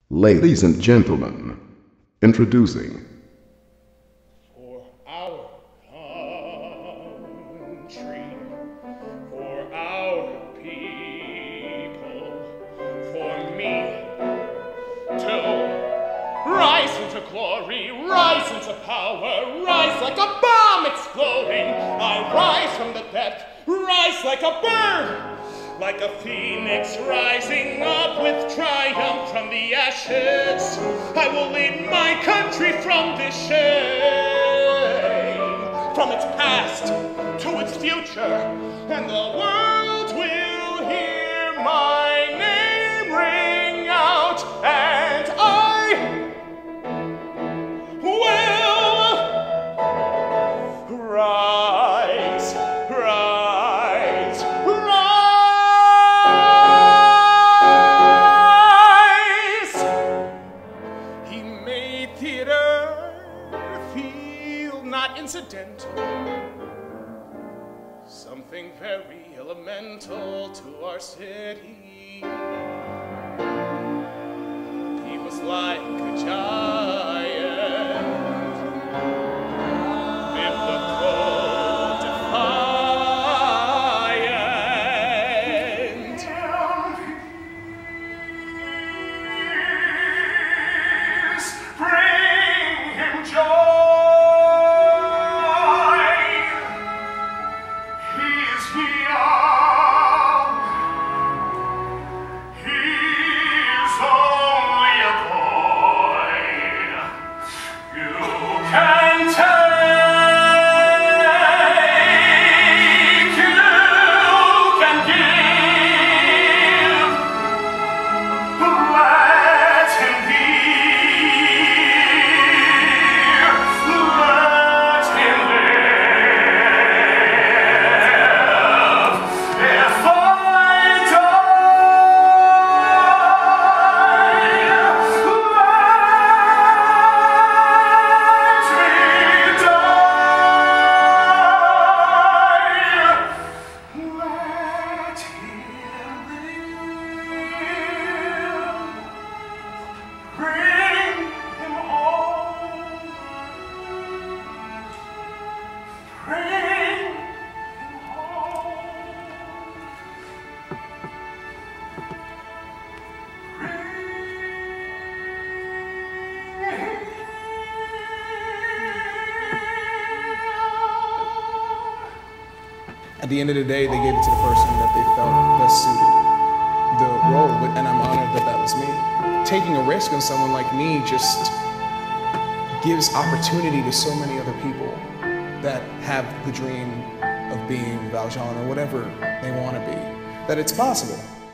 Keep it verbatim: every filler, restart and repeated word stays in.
Ladies and gentlemen, introducing For our country, for our people, for me to rise into glory, rise into power, rise like a bomb exploding. I rise from the depth, rise like a bird, like a phoenix rising up with triumph from the ashes. I will lead my country from this shame, from its past to its future, and the world will hear my name ring out, and I will rise, rise, rise. He made theater feel not incidental, something very elemental to our city. He was like a giant, biblical, defiant. Please bring him joy. He is young. He is only a boy. You can take, you can give. Let him be. Let him live. If I At the end of the day, they gave it to the person that they felt best suited the role, and I'm honored that that was me. Taking a risk on someone like me just gives opportunity to so many other people that have the dream of being Valjean or whatever they want to be, that it's possible.